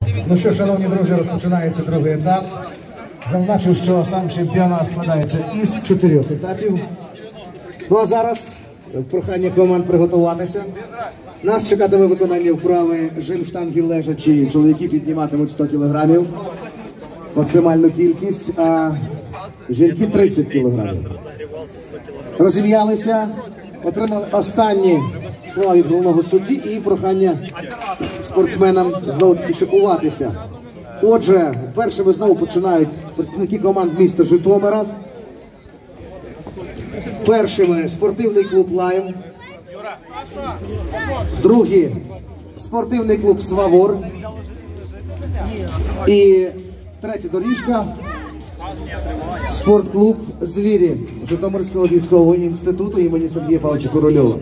Ну що, шановні друзі, розпочинається другий етап. Зазначу, що сам чемпіонат складається із 4 етапів. Ну а зараз прохання команд приготуватися. Нас чекатиме виконання вправи жим-штанги лежачі. Чоловіки підніматимуть 100 кг, максимальну кількість, а жінки 30 кг. Розім'ялися, отримали останні слова від головного судді і прохання спортсменам знову-таки шикуватися. Отже, першими знову починають представники команд міста Житомира. Першими спортивний клуб «Лайв». Другий спортивний клуб «Свавор». І третя доріжка спортклуб «Звірі» Житомирського військового інституту імені Сергія Павловича Корольова.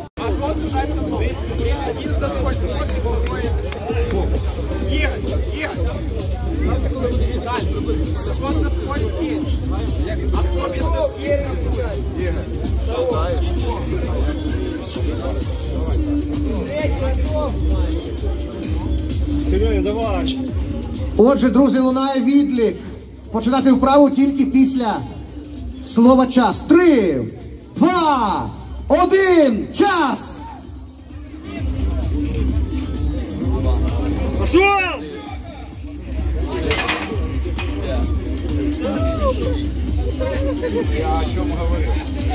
Отже, друзі, лунає відлік. Починати вправу тільки після слова «час». 3, 2, 1, час! Пошел! Я о чем говорю?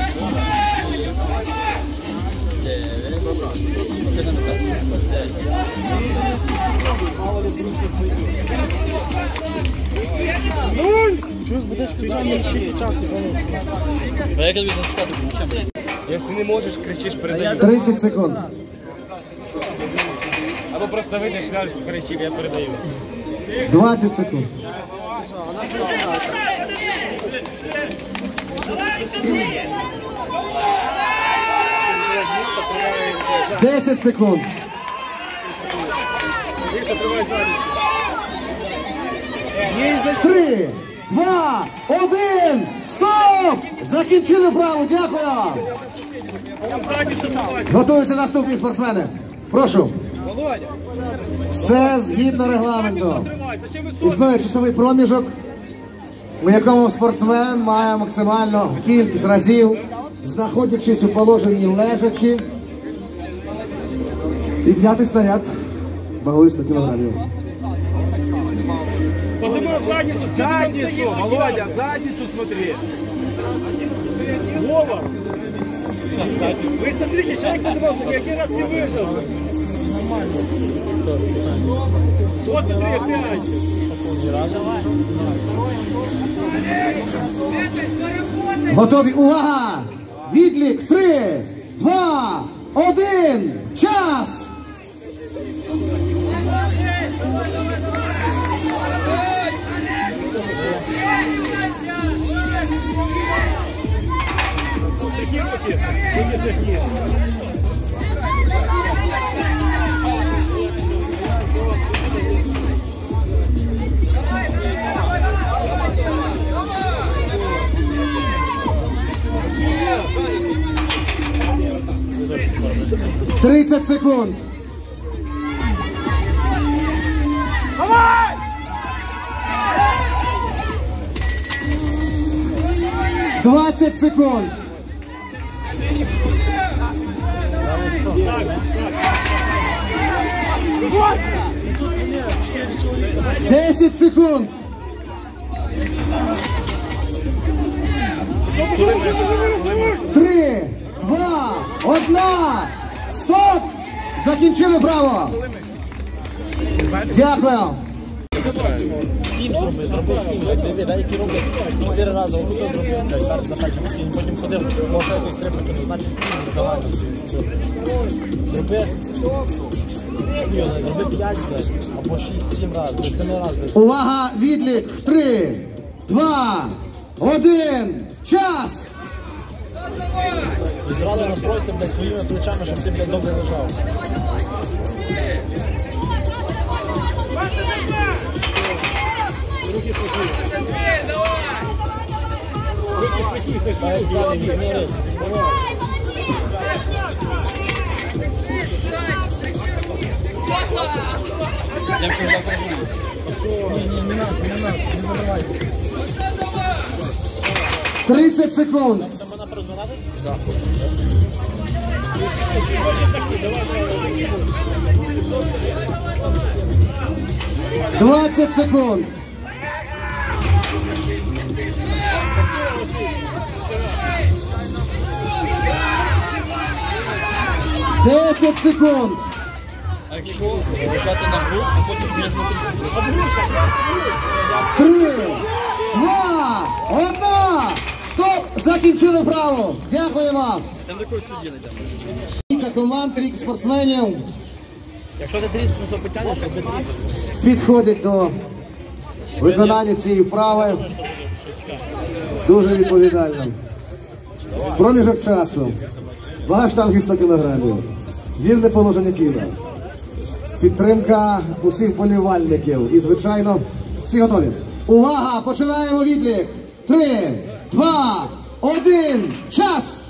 Если не можешь, кричишь, передаю. 30 секунд. Або просто вийдеш, скажеш, кричи, я передаю. 20 секунд. 10 секунд. 3, 2, 1, стоп! Закінчили вправу, дякую! Готуються наступні спортсмени. Прошу. Все згідно регламенту. Існує часовий проміжок, у якому спортсмен має максимальну кількість разів, знаходячись у положенні лежачи, підняти снаряд вагою 100 кілограмів. Задницу, Володя, задницу смотри. Вова. Вы смотрите, человек поднимался, я один раз не выжил. Вот смотри, опять. Готові, увага! Відлік 3, 2, 1, час! «30 секунд». Давай! 20 секунд. 10 секунд. 3, 2, 1, стоп! Закінчили вправо. Дякую. 7 зробив 7, деякі роблять 4 рази, а хто зробив, зараз на першій місці, потім ходив, може якось трипати, значить 7 загально. Зроби 5 або 6-7 разів, 7 разів. Увага, відлік, 3, 2, 1, час! І зразу настройся, блядь, своїми плечами, щоб ти, блядь, добре лежав. Руки сухі, Я ще раз розумію. Не надо, не забивай. 30 секунд. Там вона прозвонати? Да. 20 секунд. 10 секунд. А якщо лежати на гру, а потім зміж на 3, 30 2, 1. Стоп! Закінчили вправу. Дякуємо. Там такої судді не йдемо. Кілька команд, рік спортсменів Якщо ти 30 то потягнеш, то це 30. підходять до виконання цієї вправи. Дуже відповідально. Проміжок часу. Вага штанги 100 кг. Вірне положення тіла. Підтримка усіх вболівальників. І, звичайно, всі готові. Увага! Починаємо відлік. 3, 2, 1. Час!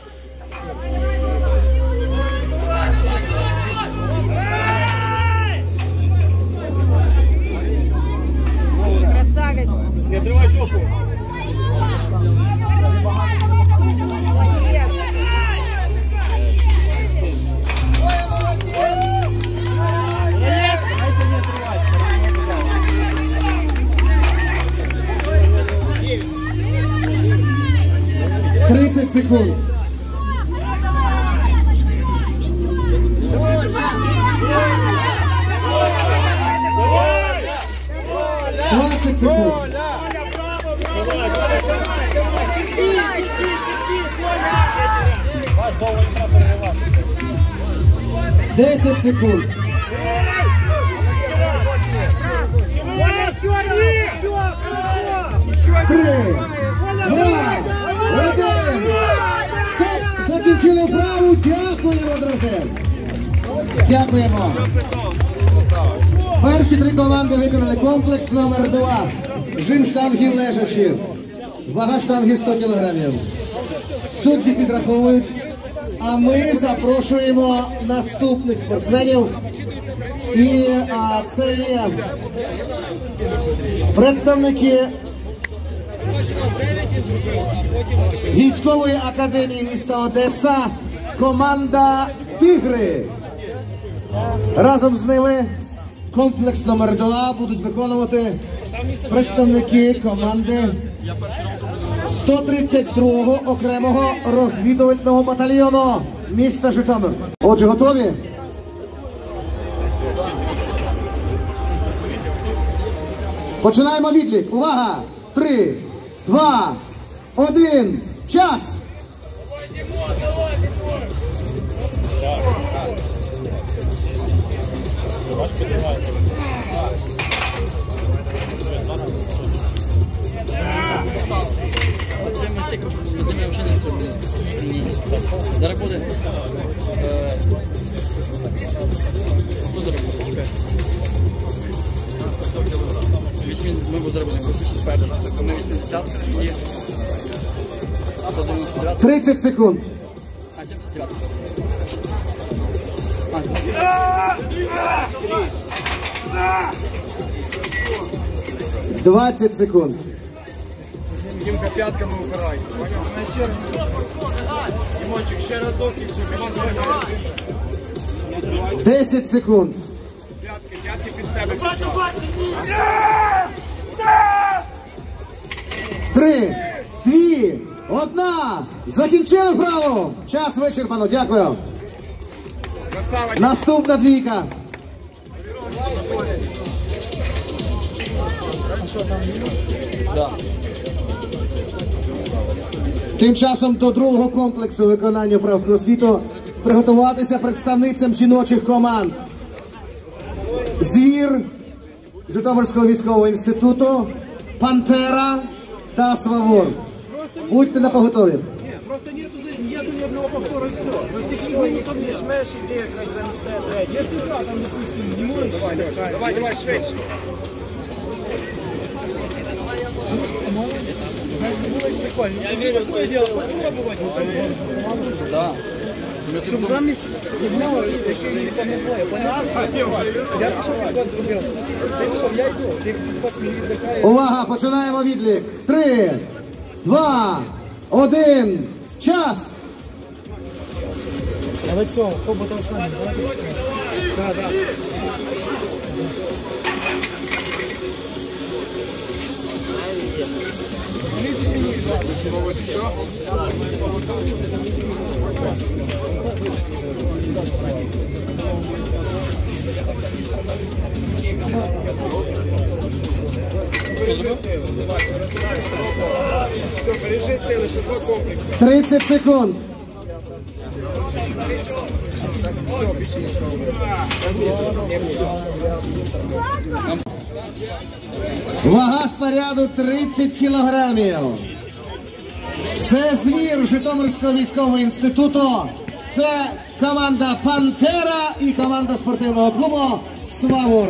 Не тривай жопу. — 30 секунд. 20 секунд. 10 секунд. 3, 2, 1. Стоп! Закінчили вправу. Дякуємо, друзі. Дякуємо. Перші 3 команди виконали комплекс номер 2. Жим штанги лежачі. Вага штанги 100 кг. Судді підраховують. А ми запрошуємо наступних спортсменів. І це є представники військової академії міста Одеса, команда «Тигри». Разом з ними комплекс номер 2 будуть виконувати представники команди 132-го окремого розвідувального батальйону міста Житомир. Отже, готові? Починаємо відлік. Увага! 3, 2, 1. Час! Зараз буде. Хто зараз буде? Чекай. Ми зараз будемо космічні перші. Ми 80 і 199. 30 секунд. А 79. 20 секунд. Дімка п'ятками упирай. Дімончик, ще разок і все. 10 секунд. П'ятки під себе. 3, 2, 1. Закінчили вправу. Час вичерпано. Дякую. Наступна двійка. Тим часом до другого комплексу виконання вправ з кросфіту приготуватися представницям жіночих команд. Звір Житомирського військового інституту, Пантера та Свавор. Будьте на поготові. Просто нету ни одного повтора и все. Не смеш іде, як замістити. Якщо там, допустим, не можеш. Давай, швидше. Прикольно. Я верю, что я делаю. Да. Щоб замість одного, який там не двоє, я пішов підход зробив. Ти пішов, я йду, ти підход мені віддихає. Увага, починаємо відлік. 3, 2, 1, час! Але цього, хто буде останній? Так, так. Бережи сили, щоб два комплекси. 30 секунд. Вага снаряду 30 кілограмів. Це звір Житомирського військового інституту. Це команда «Пантера» і команда спортивного клубу «Свавор».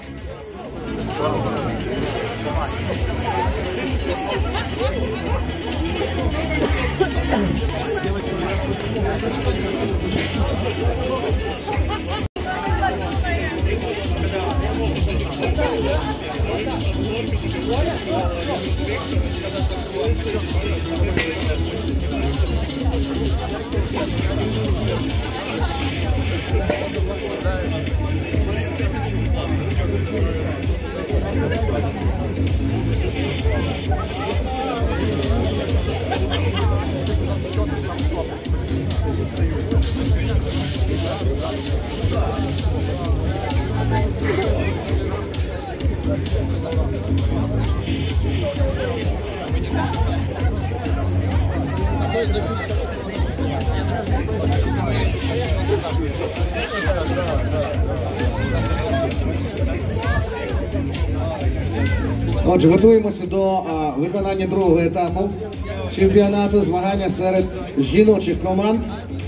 Отже, готуємося до виконання другого етапу чемпіонату, змагання серед жіночих команд.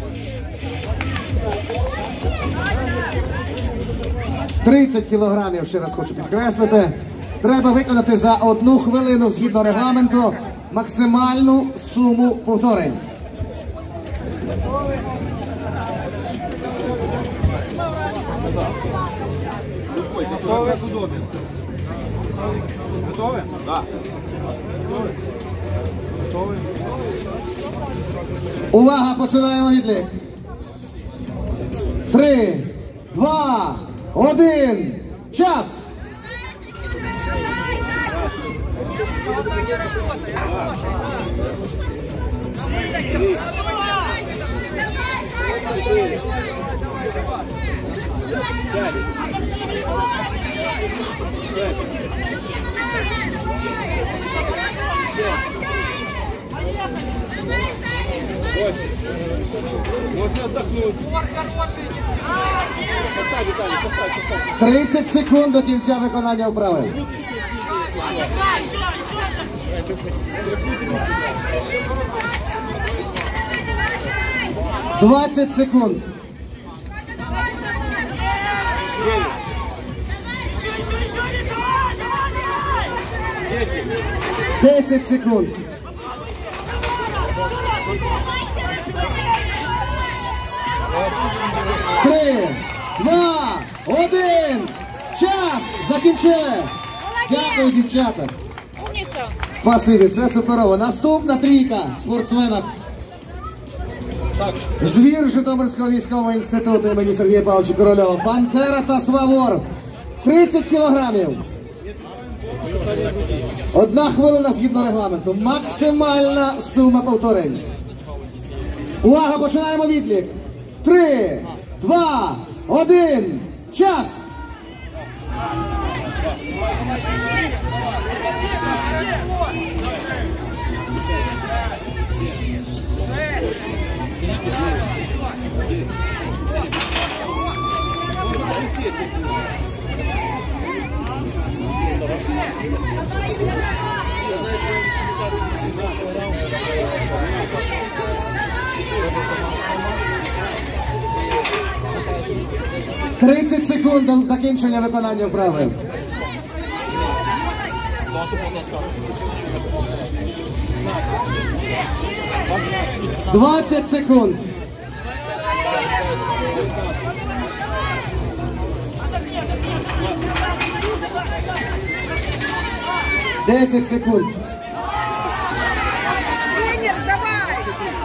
«30 кілограмів, ще раз хочу підкреслити. Треба виконати за 1 хвилину, згідно регламенту, максимальну суму повторень. Готові? Готові? Так. Готові? Увага, починаємо відлік. 3, 2, 1, час! Можно отдохнуть. 30 секунд до кінця виконання вправи. – 20 секунд. 10 секунд. 3, 2, 1. Час! Закінчили! Дякую, дівчата! Спасибі, це суперово. Наступна трійка спортсменок. Звір Житомирського військового інституту імені Сергія Павловича Корольова. «Пантера» та «Свавор». 30 кілограмів. 1 хвилина згідно регламенту. Максимальна сума повторень. Увага, починаємо відлік. 3, 2, 1. Час! – 30 секунд до закінчення виконання вправи. 20 секунд. Десять секунд. Тренер, давай!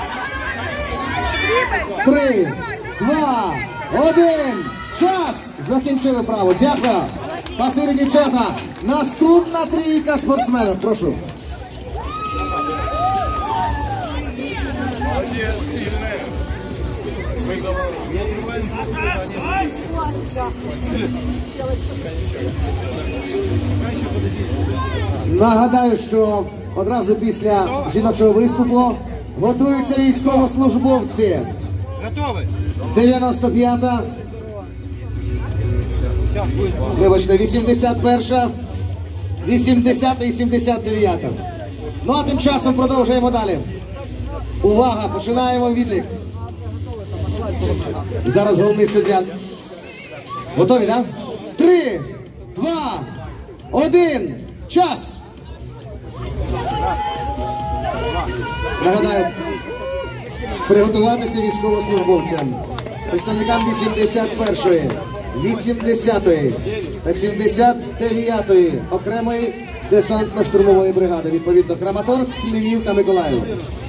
Трибай, Три, давай, два, один. Час! Закінчили право. Дякую. Спасибі, дівчата. Наступна трійка спортсменів. Прошу. Нагадаю, що одразу після жіночого виступу готуються військовослужбовці. Готовы? 95-та, вибачте, 81-та, 80-та і 79-та. Ну а тим часом продовжуємо далі. Увага, починаємо відлік. Зараз головний суддя. Готові, так? 3, 2, 1, час! Нагадаю, приготуватися військовослужбовцям, представникам 81-ї, 80-ї та 79-ї окремої десантно-штурмової бригади, відповідно Краматорськ, Львів та Миколаїв.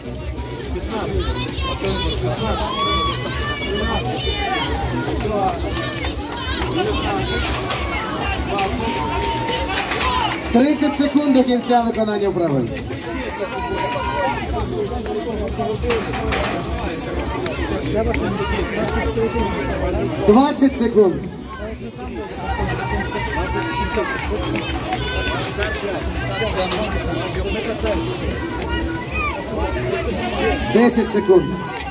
«30 секунд до кінця виконання вправи. 20 секунд. 10 секунд.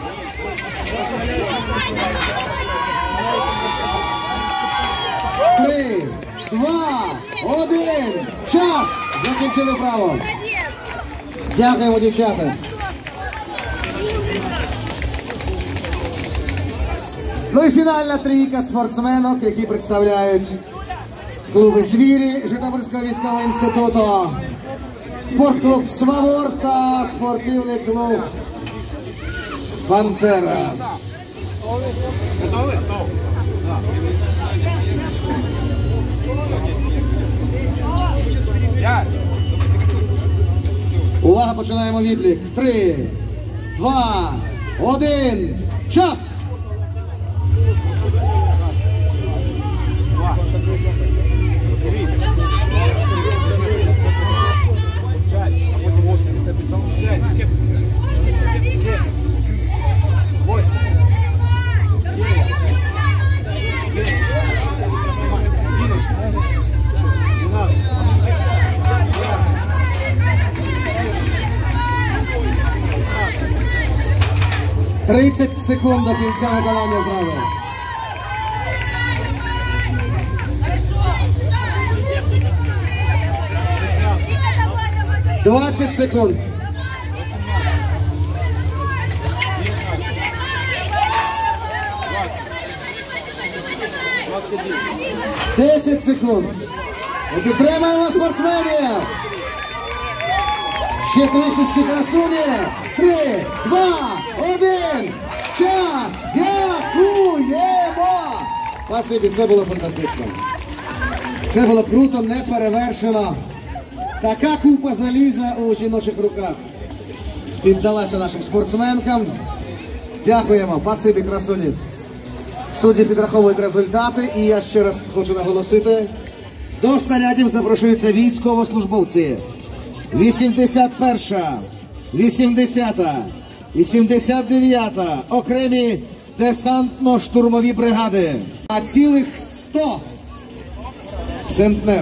3, 2, 1. Час! Закінчили право. Дякуємо, дівчата. Ну і фінальна трійка спортсменок, які представляють клуби «Звірі» Житомирського військового інституту, спортклуб «Свавор» та спортивний клуб «Пантера». Готовы? Увага, починаємо відлік. 3, 2, 1. Час! «30 секунд до кінця виконання вправи. 20 секунд. 10 секунд. Ми підтримаємо спортсменів. Ще трішечки красуні. 3, 2, 1. Час. Дякуємо. Спасибі, це було фантастично. Це було круто, неперевершено. Така купа заліза у жіночих руках піддалася нашим спортсменкам. Дякуємо. Спасибі, красуні. Судді підраховують результати, і я ще раз хочу наголосити, до снарядів запрошуються військовослужбовці. 81-та, 80-та, 89-та окремі десантно-штурмові бригади. А цілих 100 центнер.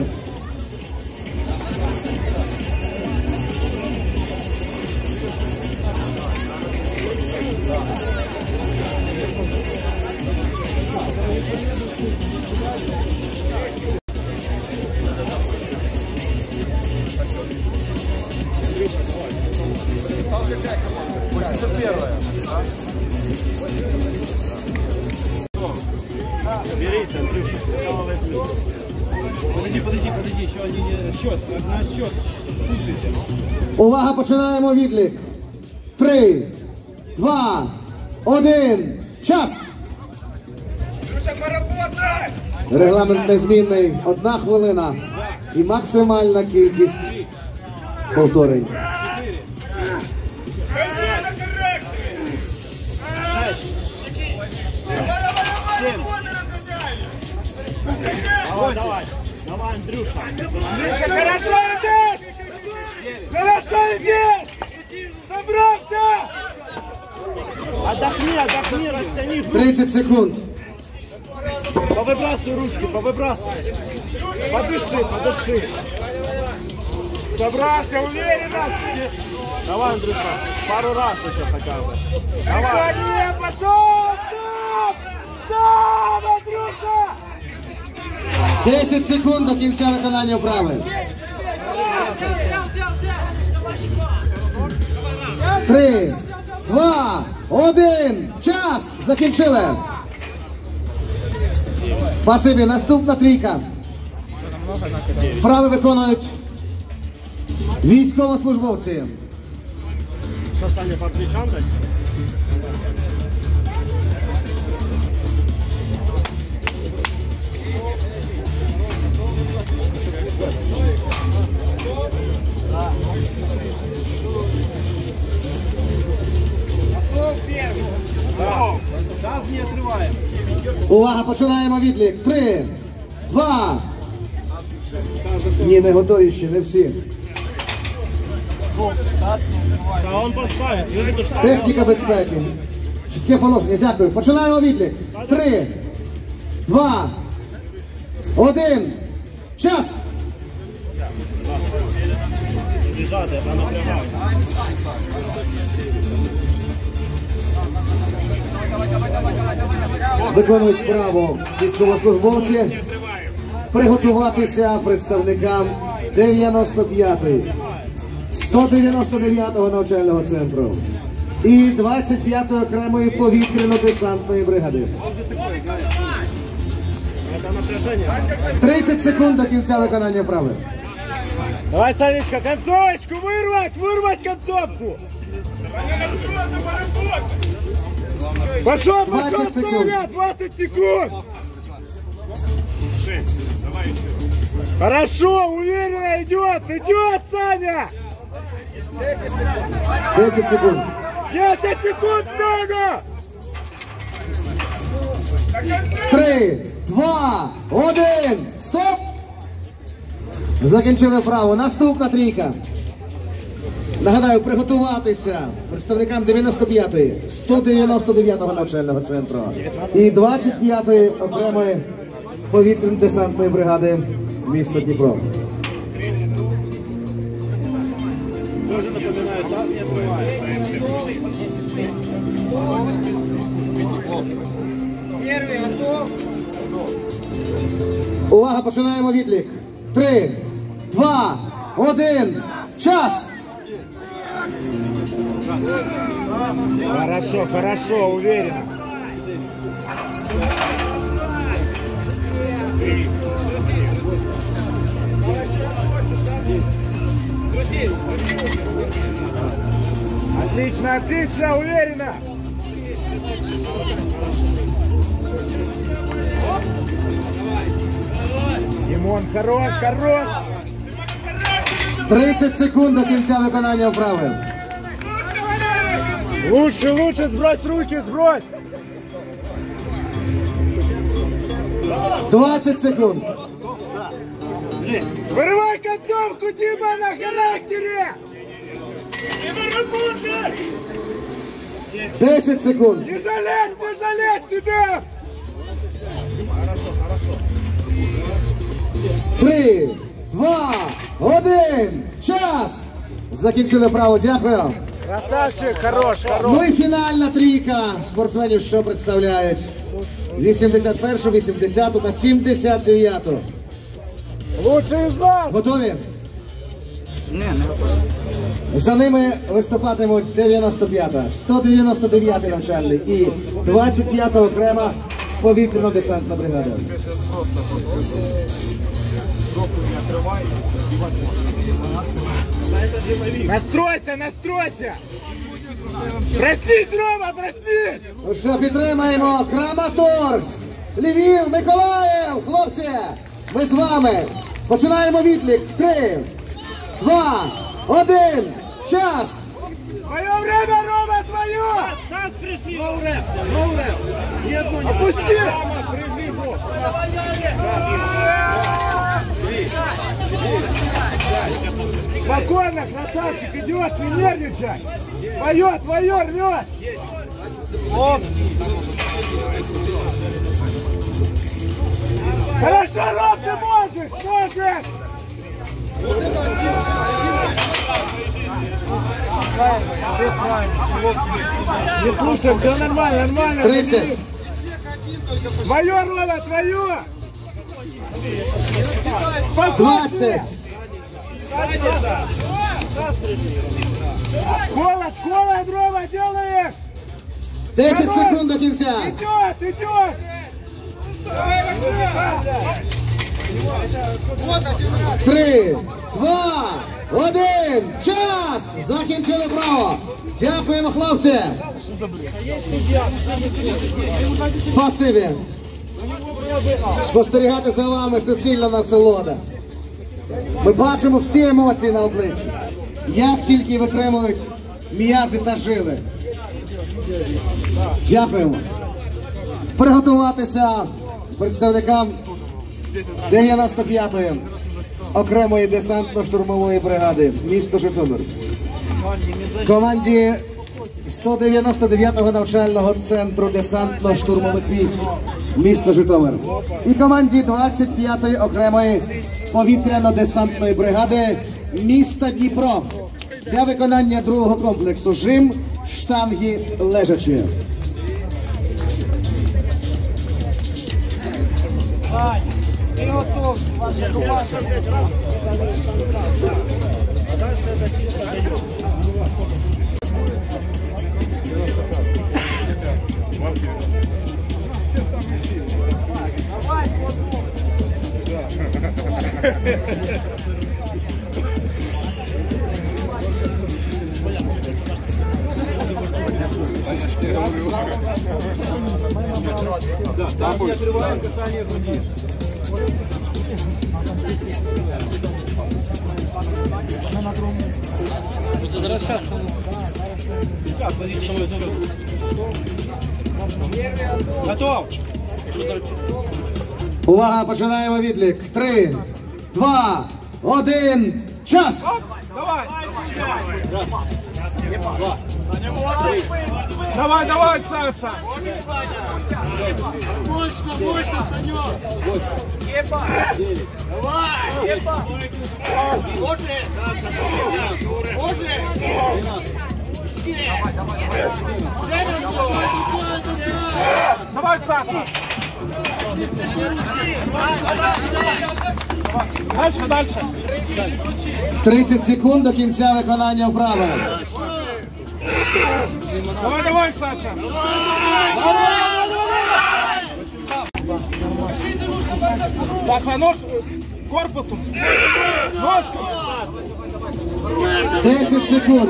Берите, Андрюша, подожди, еще один счет, на счет, слушайте. Увага, починаємо відлік. 3, 2, 1, час! Регламент незмінний. 1 хвилина. І максимальна кількість повторень. Давай, Андрюша. Хорошо идешь! Хорошо идешь! Собрался! Отдохни, растяни. 30 секунд. Повыбрасывай ручки, повыбрасывай. Подыши. Собрался, уверенно! Давай, Андрюша, пару раз еще хотя бы. Давай! Пошел! Стоп, Андрюша! 10 секунд до кінця виконання вправи. 3, 2, 1. Час! Закінчили. Спасибі. Наступна трійка. Вправи виконують військовослужбовці. Что, Саня, по плечам дать? Газ не отрываем. Увага, починаємо відлік. 3, 2. Ні, не готові ще, не всі. Да он поставит. Видите, что Техніка безпеки. Чітке положення, дякую. Починаємо відлік. 3, 2, 1. Час! лежат, а напрягают. Виконують вправу військовослужбовці. Приготуватися представникам 95-ї, 199-го навчального центру і 25-ї окремої повітряно-десантної бригади. 30 секунд до кінця виконання вправи. Давай, Санечка, концовочку вырвать концовку. Пошел, 20 секунд. Саня, 20 секунд. Хорошо, уверенно идет, Саня. 10 секунд. 10 секунд много. 3, 2, 1, стоп! Закінчили вправу. Наступна трійка. Нагадаю, приготуватися представникам 95-ї, 199-го навчального центру і 25-ї окремої повітряно-десантної бригади міста Дніпро. Тоже напоминаю, газ не отрывается. Первый готов. Увага, починаємо відлік. 3, 2, 1, час! Хорошо, хорошо, уверенно. Отлично, отлично, уверенно. Димон, хорош, хорош. 30 секунд до кінця виконання вправи. Лучше, сбрось руки, сбрось. 20 секунд. Вырывай концовку, Дима, на характере. 10 секунд. Не жалеть тебя. 3, 2, 1, час! Закінчили вправу, дякую. Красавчик, хорош. Ну і фінальна трійка спортсменів, що представляють 81-ту, 80-ту та 79-ту. Лучший из нас. Готові? За ними виступатимуть 95-та, 199-й навчальний і 25-та окрема повітряно-десантна бригада. Настройся. Проснись, Рома, проснись. Ну що, підтримаємо Краматорськ, Львів, Миколаїв, хлопці, ми з вами. Починаємо відлік. 3, 2, 1, час. Твое время, Рома, твое! Сейчас пришли! Ноуреп! Опусти! Спокойно, красавчик, идешь, не нервничай! Твое, рвет! Оп! Хорошо, Ром, ты можешь! Не слушай, все нормально. 30. Твое, Рома, твое! 20. Скола, Рома, делаешь! 10 секунд до кінця. Идет! 3, 2, 1, час! Закінчили право. Дякуємо, хлопці. Спасибі. Спостерігати за вами суцільна насолода. Ми бачимо всі емоції на обличчі. Як тільки витримують м'язи та жили. Дякуємо. Приготуватися представникам 95-ї окремої десантно-штурмової бригади місто Житомир. Команді 199-го навчального центру десантно-штурмових військ місто Житомир. І команді 25-ї окремої повітряно-десантної бригади міста Дніпро для виконання другого комплексу жим, штанги, лежачі. Ты готов, ваша команда. А дальше это чисто даёт. Все самые сильные. Давай, да, сам не отрываем касание груди. Готов! Увага, починаємо відлік. 3, 2, 1, час! Давай, Саша! Мощно, Санек! Давай! Давай, Саша! Дальше! 30 секунд до кінця виконання вправи. Давай, Саша! Саша, нож корпусом! Ножку! 10 секунд.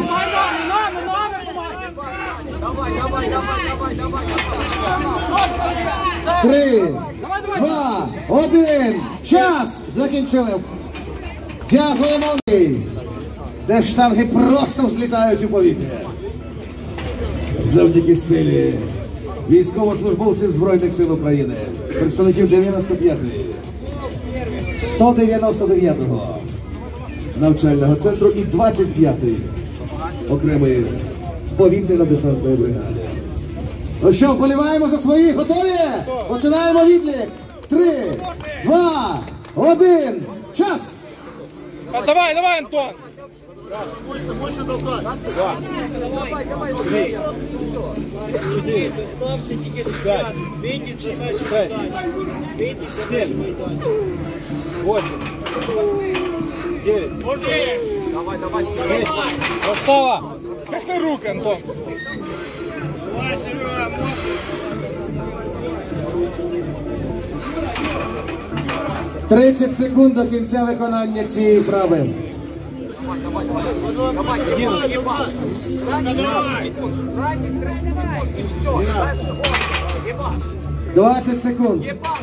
Давай! 3, 2, 1, час! Закінчили. Дякуємо. Де штанги просто взлітають у повітря. Завдяки силі військовослужбовців Збройних сил України, представників 95-ї, 199-го навчального центру і 25-ї окремої повітряно-десантної бригади. Ну що, вболіваємо за своїх? Готові? Починаємо відлік. 3, 2, 1, час! Давай, Антон! Мощно толкай! Представься, тільки сюди. Бейте за межі майданчика. Бейте за межі майданчика. 8, 9, давай, Красава! как на руки, Антон! 30 секунд до кінця виконання цієї вправи. 20 секунд.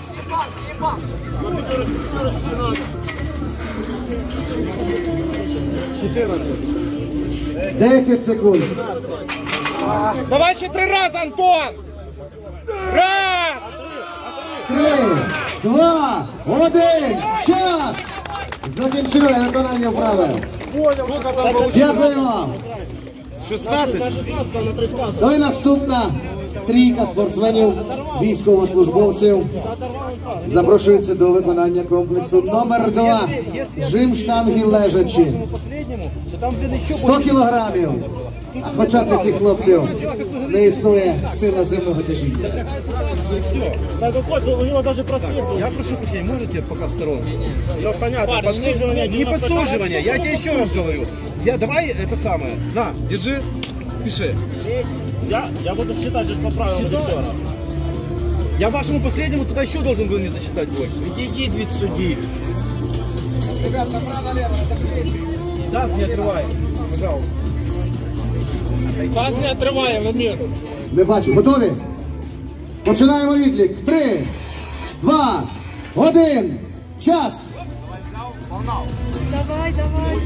10 секунд. Давай ще 3 рази, Антон! Раз! 3, 2, 1, час! Закінчили виконання вправи. Дякуємо. 16. Ну і наступна трійка спортсменів, військовослужбовців запрошується до виконання комплексу номер 2. Жим штанги лежачі. 100 кілограмів. А хоча для цих хлопців не існує сила земного тяжіння. Так вот, у него даже просвет. Я прошу прощения, можете пока в сторону? Ну, понятно, подсуживание, не подсуживание. Я тебе еще раз говорю. Давай это самое. На, держи, пиши. Я буду считать сейчас по правилам режиссера. Я вашему последнему туда еще должен был не засчитать больше. Иди ведь судьи. Ребят, направо-налево, Газ не отрывай. пожалуйста. Газ не отрывай, Владимир. Не бачу. Готові? Починаємо відлік. 3, 2, 1. Час. Давай, давай.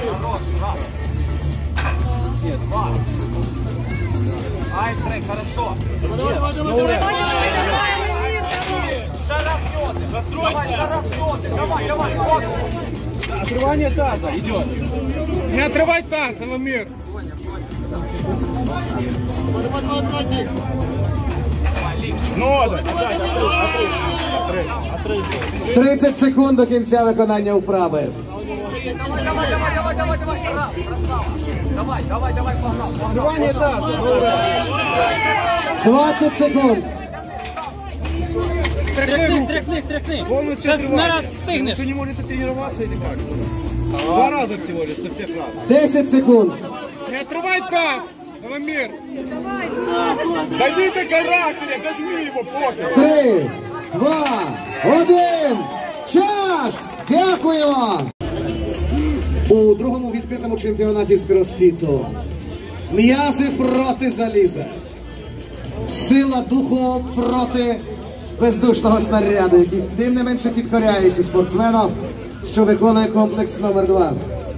Ай, трек, хорошо. Давай, давай. Давай, вот. Отрывание таза идет. Не отрывай таз, Ламир. Ну, 30 секунд до кінця виконання вправи. Отрывание таза. 20 секунд. Стряхни. Полностью отрывай. стыгнешь. Что, не можете тренироваться или как? 2 раза всего лишь, со всех раз. 10 секунд. Не отрывай таз, Ламир. Дойди до характера, дожми его, пофиг. 3, 2, 1. Час! Дякуємо! У другому відкритому чемпіонаті з кросфіту м'язи проти заліза. Сила духу проти бездушного снаряду, який тим не менше підкоряється спортсмену, що виконує комплекс номер 2.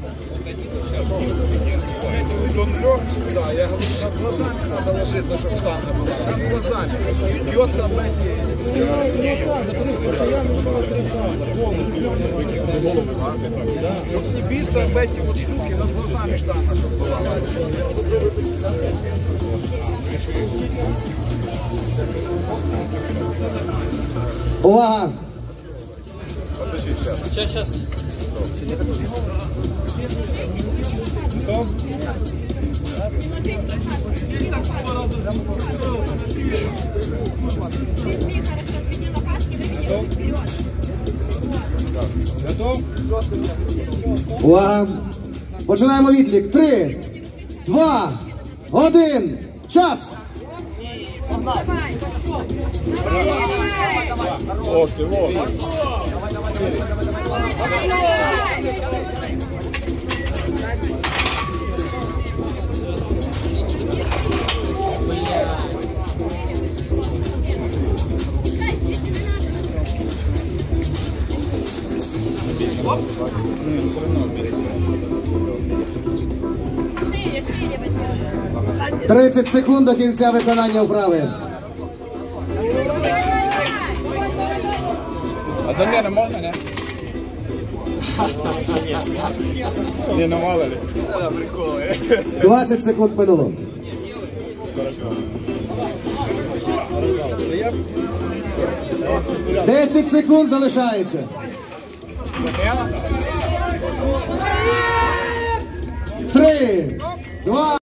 Он лег сюда, я говорю, над глазами надо ложиться, чтобы сам было. Над глазами. Бьется чтобы не биться об эти вот штуки, над глазами штанга, чтобы была. Увага! Сейчас. Увага! Починаємо відлік. 3, 2, 1. Час! О, всего. Шире возьми. 30 секунд до кінця виконання вправи. А замена можно, не? Не, ну мало ли. 20 секунд минуло. Я 10 секунд залишається. 3, 2,